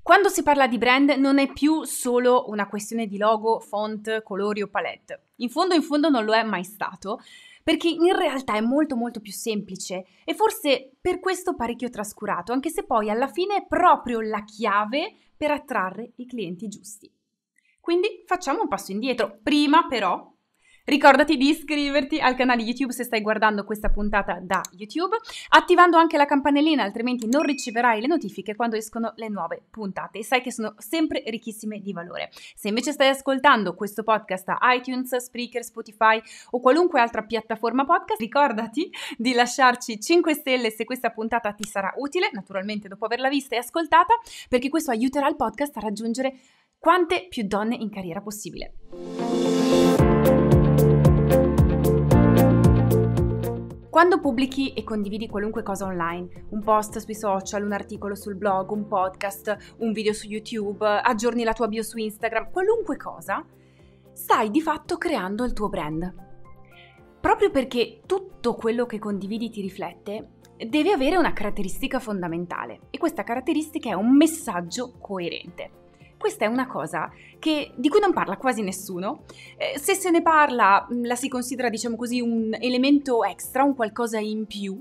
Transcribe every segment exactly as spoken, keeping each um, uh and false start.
Quando si parla di brand non è più solo una questione di logo, font, colori o palette. In fondo in fondo non lo è mai stato, perché in realtà è molto molto più semplice e forse per questo parecchio trascurato, anche se poi alla fine è proprio la chiave per attrarre i clienti giusti. Quindi facciamo un passo indietro. Prima però ricordati di iscriverti al canale YouTube se stai guardando questa puntata da YouTube, attivando anche la campanellina, altrimenti non riceverai le notifiche quando escono le nuove puntate. E sai che sono sempre ricchissime di valore. Se invece stai ascoltando questo podcast a iTunes, Spreaker, Spotify o qualunque altra piattaforma podcast, ricordati di lasciarci cinque stelle se questa puntata ti sarà utile, naturalmente dopo averla vista e ascoltata, perché questo aiuterà il podcast a raggiungere quante più donne in carriera possibile. Quando pubblichi e condividi qualunque cosa online, un post sui social, un articolo sul blog, un podcast, un video su YouTube, aggiorni la tua bio su Instagram, qualunque cosa, stai di fatto creando il tuo brand. Proprio perché tutto quello che condividi ti riflette, deve avere una caratteristica fondamentale e questa caratteristica è un messaggio coerente. Questa è una cosa che, di cui non parla quasi nessuno. Eh, se se ne parla, la si considera, diciamo così, un elemento extra, un qualcosa in più,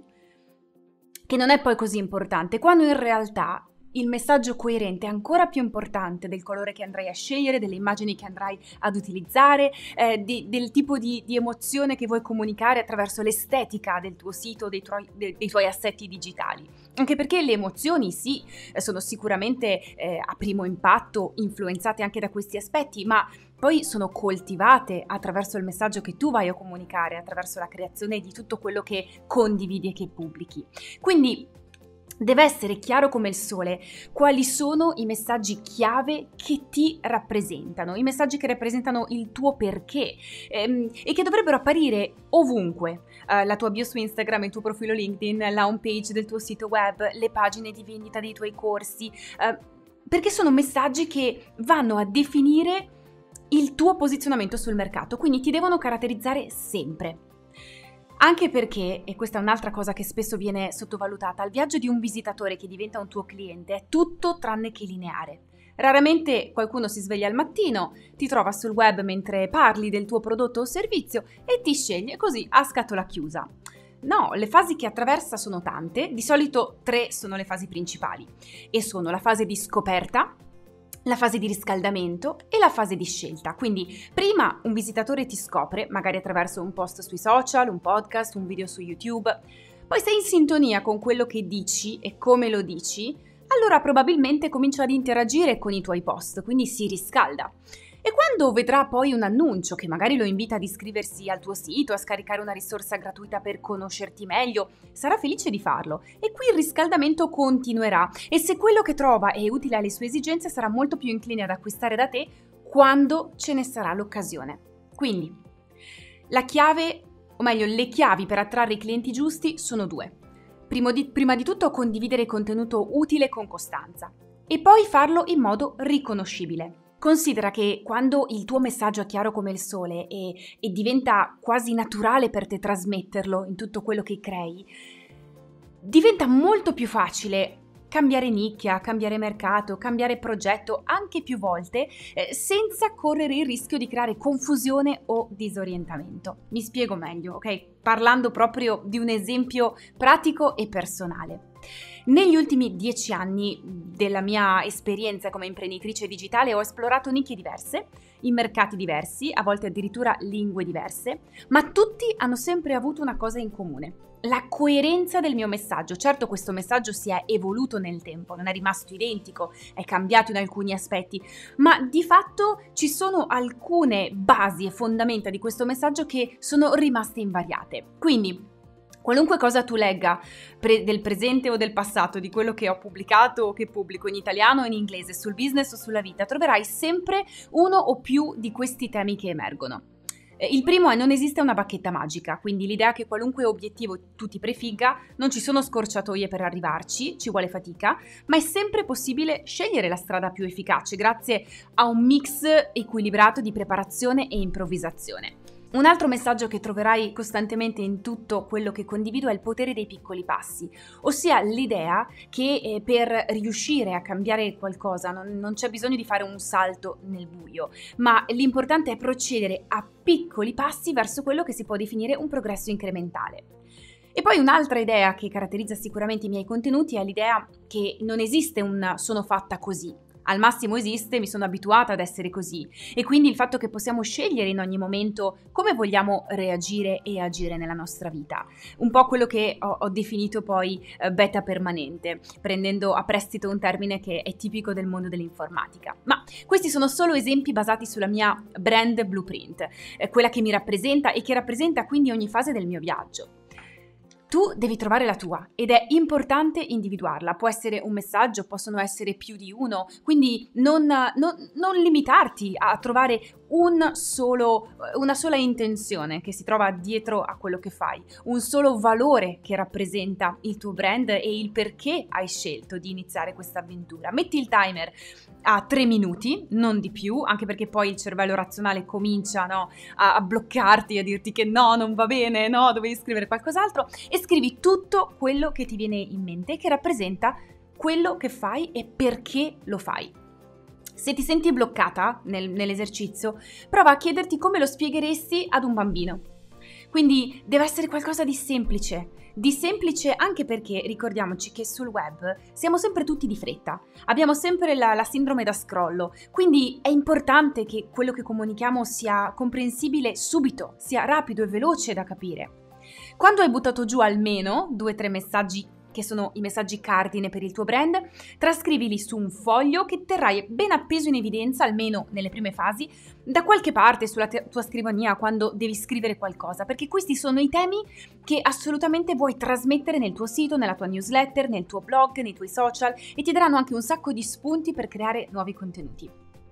che non è poi così importante, quando in realtà il messaggio coerente è ancora più importante del colore che andrai a scegliere, delle immagini che andrai ad utilizzare, eh, di, del tipo di, di emozione che vuoi comunicare attraverso l'estetica del tuo sito, dei tuoi, dei, dei tuoi assetti digitali. Anche perché le emozioni, sì, sono sicuramente eh, a primo impatto influenzate anche da questi aspetti, ma poi sono coltivate attraverso il messaggio che tu vai a comunicare, attraverso la creazione di tutto quello che condividi e che pubblichi. Quindi deve essere chiaro come il sole quali sono i messaggi chiave che ti rappresentano, i messaggi che rappresentano il tuo perché ehm, e che dovrebbero apparire ovunque. Uh, la tua bio su Instagram, il tuo profilo LinkedIn, la home page del tuo sito web, le pagine di vendita dei tuoi corsi, uh, perché sono messaggi che vanno a definire il tuo posizionamento sul mercato, quindi ti devono caratterizzare sempre. Anche perché, e questa è un'altra cosa che spesso viene sottovalutata, il viaggio di un visitatore che diventa un tuo cliente è tutto tranne che lineare. Raramente qualcuno si sveglia al mattino, ti trova sul web mentre parli del tuo prodotto o servizio e ti sceglie così a scatola chiusa. No, le fasi che attraversa sono tante, di solito tre sono le fasi principali e sono la fase di scoperta, la fase di riscaldamento e la fase di scelta. Quindi prima un visitatore ti scopre, magari attraverso un post sui social, un podcast, un video su YouTube. Poi sei in sintonia con quello che dici e come lo dici, allora probabilmente comincia ad interagire con i tuoi post, quindi si riscalda. E quando vedrà poi un annuncio che magari lo invita ad iscriversi al tuo sito, a scaricare una risorsa gratuita per conoscerti meglio, sarà felice di farlo. E qui il riscaldamento continuerà e se quello che trova è utile alle sue esigenze sarà molto più incline ad acquistare da te quando ce ne sarà l'occasione. Quindi, la chiave, o meglio le chiavi per attrarre i clienti giusti sono due. Primo di, prima di tutto condividere contenuto utile con costanza e poi farlo in modo riconoscibile. Considera che quando il tuo messaggio è chiaro come il sole e, e diventa quasi naturale per te trasmetterlo in tutto quello che crei, diventa molto più facile cambiare nicchia, cambiare mercato, cambiare progetto anche più volte eh, senza correre il rischio di creare confusione o disorientamento. Mi spiego meglio, ok? Parlando proprio di un esempio pratico e personale. Negli ultimi dieci anni della mia esperienza come imprenditrice digitale ho esplorato nicchie diverse, in mercati diversi, a volte addirittura lingue diverse, ma tutti hanno sempre avuto una cosa in comune: la coerenza del mio messaggio. Certo, questo messaggio si è evoluto nel tempo, non è rimasto identico, è cambiato in alcuni aspetti, ma di fatto ci sono alcune basi e fondamenta di questo messaggio che sono rimaste invariate. Quindi, qualunque cosa tu legga pre- del presente o del passato, di quello che ho pubblicato o che pubblico in italiano o in inglese, sul business o sulla vita, troverai sempre uno o più di questi temi che emergono. Eh, il primo è: non esiste una bacchetta magica, quindi l'idea che qualunque obiettivo tu ti prefigga, non ci sono scorciatoie per arrivarci, ci vuole fatica, ma è sempre possibile scegliere la strada più efficace grazie a un mix equilibrato di preparazione e improvvisazione. Un altro messaggio che troverai costantemente in tutto quello che condivido è il potere dei piccoli passi, ossia l'idea che eh, per riuscire a cambiare qualcosa non, non c'è bisogno di fare un salto nel buio, ma l'importante è procedere a piccoli passi verso quello che si può definire un progresso incrementale. E poi un'altra idea che caratterizza sicuramente i miei contenuti è l'idea che non esiste un sono fatta così. Al massimo esiste, mi sono abituata ad essere così, e quindi il fatto che possiamo scegliere in ogni momento come vogliamo reagire e agire nella nostra vita. Un po' quello che ho, ho definito poi eh, beta permanente, prendendo a prestito un termine che è tipico del mondo dell'informatica. Ma questi sono solo esempi basati sulla mia brand blueprint, eh, quella che mi rappresenta e che rappresenta quindi ogni fase del mio viaggio. Tu devi trovare la tua ed è importante individuarla, può essere un messaggio, possono essere più di uno, quindi non, non, non limitarti a trovare un solo, una sola intenzione che si trova dietro a quello che fai, un solo valore che rappresenta il tuo brand e il perché hai scelto di iniziare questa avventura. Metti il timer a tre minuti, non di più, anche perché poi il cervello razionale comincia, no, a, a bloccarti, a dirti che no, non va bene, no, dovevi scrivere qualcos'altro, e scrivi tutto quello che ti viene in mente e che rappresenta quello che fai e perché lo fai. Se ti senti bloccata nel, nell'esercizio, prova a chiederti come lo spiegheresti ad un bambino. Quindi deve essere qualcosa di semplice, di semplice anche perché ricordiamoci che sul web siamo sempre tutti di fretta, abbiamo sempre la, la sindrome da scrollo, quindi è importante che quello che comunichiamo sia comprensibile subito, sia rapido e veloce da capire. Quando hai buttato giù almeno due o tre messaggi che sono i messaggi cardine per il tuo brand, trascrivili su un foglio che terrai ben appeso in evidenza, almeno nelle prime fasi, da qualche parte sulla te- tua scrivania quando devi scrivere qualcosa, perché questi sono i temi che assolutamente vuoi trasmettere nel tuo sito, nella tua newsletter, nel tuo blog, nei tuoi social, e ti daranno anche un sacco di spunti per creare nuovi contenuti.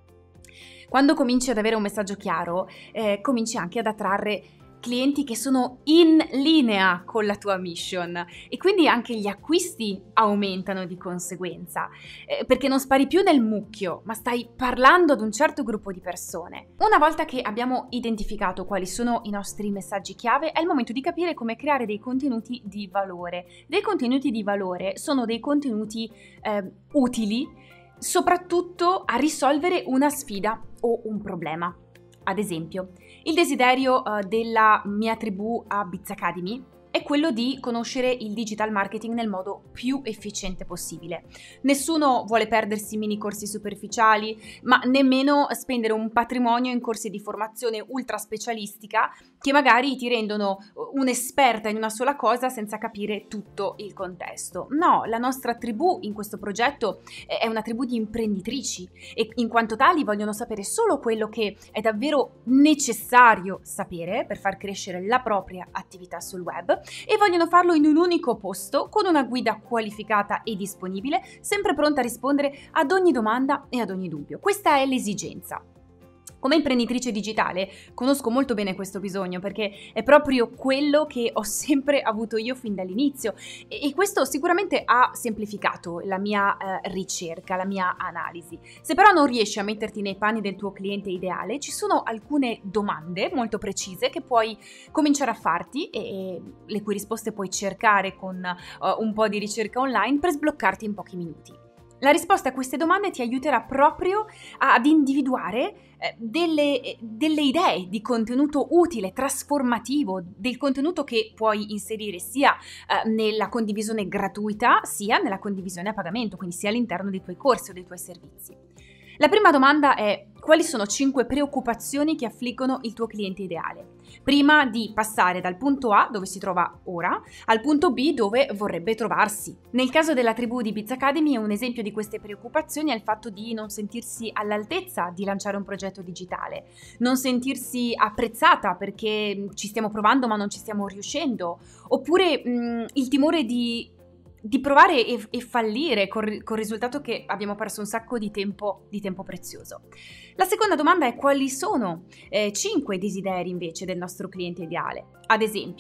Quando cominci ad avere un messaggio chiaro, eh, cominci anche ad attrarre clienti che sono in linea con la tua mission e quindi anche gli acquisti aumentano di conseguenza, eh, perché non spari più nel mucchio, ma stai parlando ad un certo gruppo di persone. Una volta che abbiamo identificato quali sono i nostri messaggi chiave, è il momento di capire come creare dei contenuti di valore. Dei contenuti di valore sono dei contenuti eh, utili, soprattutto a risolvere una sfida o un problema. Ad esempio, il desiderio uh, della mia tribù a Biz Academy è quello di conoscere il digital marketing nel modo più efficiente possibile. Nessuno vuole perdersi mini corsi superficiali, ma nemmeno spendere un patrimonio in corsi di formazione ultra specialistica che magari ti rendono un'esperta in una sola cosa senza capire tutto il contesto. No, la nostra tribù in questo progetto è una tribù di imprenditrici e in quanto tali vogliono sapere solo quello che è davvero necessario sapere per far crescere la propria attività sul web, e vogliono farlo in un unico posto con una guida qualificata e disponibile, sempre pronta a rispondere ad ogni domanda e ad ogni dubbio. Questa è l'esigenza. Come imprenditrice digitale conosco molto bene questo bisogno perché è proprio quello che ho sempre avuto io fin dall'inizio e, e questo sicuramente ha semplificato la mia eh, ricerca, la mia analisi. Se però non riesci a metterti nei panni del tuo cliente ideale, ci sono alcune domande molto precise che puoi cominciare a farti e, e le cui risposte puoi cercare con uh, un po' di ricerca online per sbloccarti in pochi minuti. La risposta a queste domande ti aiuterà proprio ad individuare eh, delle, delle idee di contenuto utile, trasformativo, del contenuto che puoi inserire sia eh, nella condivisione gratuita sia nella condivisione a pagamento, quindi sia all'interno dei tuoi corsi o dei tuoi servizi. La prima domanda è: quali sono cinque preoccupazioni che affliggono il tuo cliente ideale? Prima di passare dal punto A, dove si trova ora, al punto B, dove vorrebbe trovarsi. Nel caso della tribù di Biz Academy, un esempio di queste preoccupazioni è il fatto di non sentirsi all'altezza di lanciare un progetto digitale, non sentirsi apprezzata perché ci stiamo provando ma non ci stiamo riuscendo, oppure mh, il timore di di provare e, e fallire col, col risultato che abbiamo perso un sacco di tempo, di tempo prezioso. La seconda domanda è: quali sono eh, cinque desideri invece del nostro cliente ideale? Ad esempio,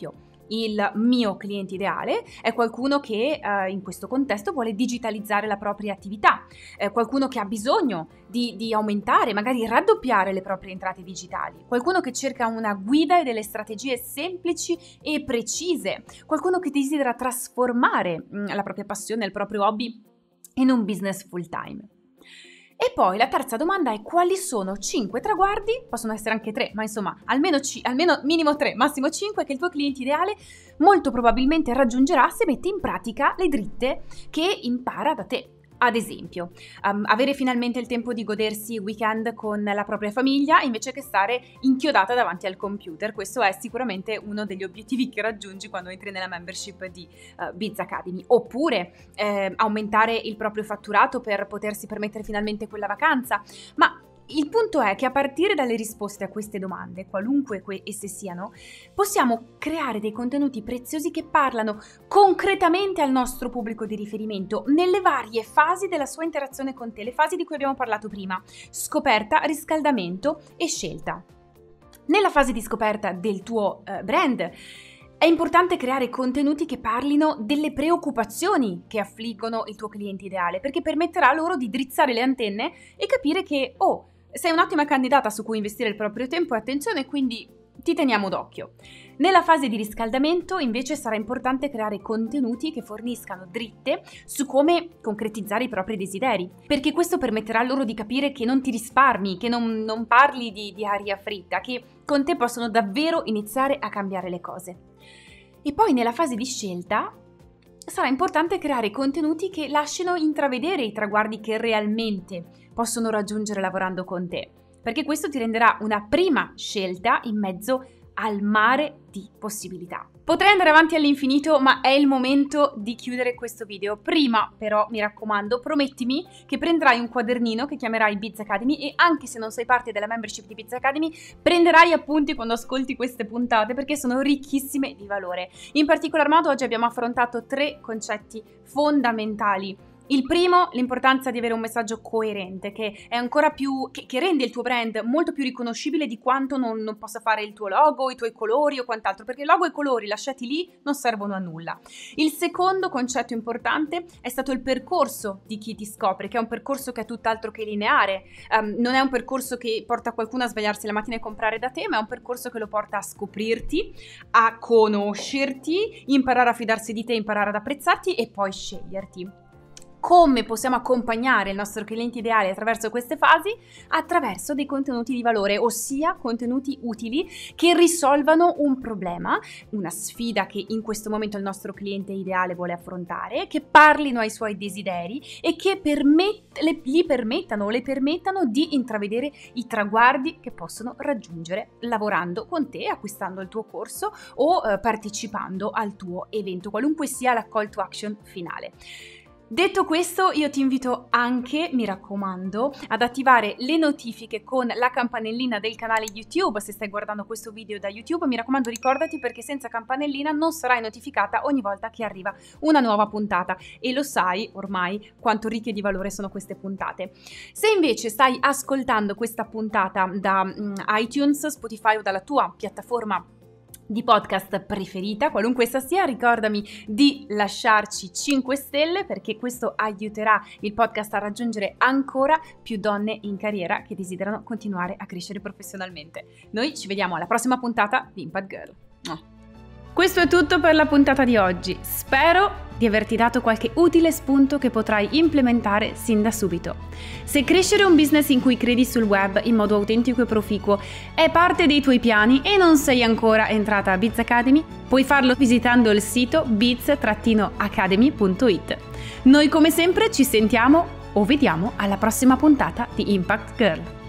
Il mio cliente ideale è qualcuno che eh, in questo contesto vuole digitalizzare la propria attività, eh, qualcuno che ha bisogno di, di aumentare, magari raddoppiare le proprie entrate digitali, qualcuno che cerca una guida e delle strategie semplici e precise, qualcuno che desidera trasformare mh, la propria passione, il proprio hobby in un business full time. E poi la terza domanda è: quali sono cinque traguardi, possono essere anche tre, ma insomma almeno, c- almeno minimo tre, massimo cinque, che il tuo cliente ideale molto probabilmente raggiungerà se metti in pratica le dritte che impara da te. Ad esempio, um, avere finalmente il tempo di godersi il weekend con la propria famiglia invece che stare inchiodata davanti al computer. Questo è sicuramente uno degli obiettivi che raggiungi quando entri nella membership di uh, Biz Academy. Oppure eh, aumentare il proprio fatturato per potersi permettere finalmente quella vacanza. Ma il punto è che a partire dalle risposte a queste domande, qualunque esse siano, possiamo creare dei contenuti preziosi che parlano concretamente al nostro pubblico di riferimento nelle varie fasi della sua interazione con te, le fasi di cui abbiamo parlato prima: scoperta, riscaldamento e scelta. Nella fase di scoperta del tuo uh, brand è importante creare contenuti che parlino delle preoccupazioni che affliggono il tuo cliente ideale, perché permetterà loro di drizzare le antenne e capire che, oh, sei un'ottima candidata su cui investire il proprio tempo e attenzione, quindi ti teniamo d'occhio. Nella fase di riscaldamento invece sarà importante creare contenuti che forniscano dritte su come concretizzare i propri desideri, perché questo permetterà loro di capire che non ti risparmi, che non, non parli di, di aria fritta, che con te possono davvero iniziare a cambiare le cose. E poi nella fase di scelta sarà importante creare contenuti che lasciano intravedere i traguardi che realmente possono raggiungere lavorando con te, perché questo ti renderà una prima scelta in mezzo al mare di possibilità. Potrei andare avanti all'infinito, ma è il momento di chiudere questo video. Prima, però, mi raccomando, promettimi che prenderai un quadernino che chiamerai Biz Academy e, anche se non sei parte della membership di Biz Academy, prenderai appunti quando ascolti queste puntate, perché sono ricchissime di valore. In particolar modo oggi abbiamo affrontato tre concetti fondamentali. Il primo, l'importanza di avere un messaggio coerente, che è ancora più, che, che rende il tuo brand molto più riconoscibile di quanto non, non possa fare il tuo logo, i tuoi colori o quant'altro, perché logo e colori lasciati lì non servono a nulla. Il secondo concetto importante è stato il percorso di chi ti scopre, che è un percorso che è tutt'altro che lineare. Um, non è un percorso che porta qualcuno a svegliarsi la mattina e comprare da te, ma è un percorso che lo porta a scoprirti, a conoscerti, imparare a fidarsi di te, imparare ad apprezzarti e poi sceglierti. Come possiamo accompagnare il nostro cliente ideale attraverso queste fasi? Attraverso dei contenuti di valore, ossia contenuti utili che risolvano un problema, una sfida che in questo momento il nostro cliente ideale vuole affrontare, che parlino ai suoi desideri e che permet- le, gli permettano o le permettano di intravedere i traguardi che possono raggiungere lavorando con te, acquistando il tuo corso o eh, partecipando al tuo evento, qualunque sia la call to action finale. Detto questo, io ti invito anche, mi raccomando, ad attivare le notifiche con la campanellina del canale YouTube. Se stai guardando questo video da YouTube, mi raccomando, ricordati, perché senza campanellina non sarai notificata ogni volta che arriva una nuova puntata, e lo sai ormai quanto ricche di valore sono queste puntate. Se invece stai ascoltando questa puntata da um, iTunes, Spotify o dalla tua piattaforma di podcast preferita, qualunque essa sia, ricordami di lasciarci cinque stelle, perché questo aiuterà il podcast a raggiungere ancora più donne in carriera che desiderano continuare a crescere professionalmente. Noi ci vediamo alla prossima puntata di Impact Girl. Oh. Questo è tutto per la puntata di oggi. Spero di averti dato qualche utile spunto che potrai implementare sin da subito. Se crescere un business in cui credi sul web in modo autentico e proficuo è parte dei tuoi piani e non sei ancora entrata a Biz Academy, puoi farlo visitando il sito biz academy punto it. Noi come sempre ci sentiamo o vediamo alla prossima puntata di Impact Girl.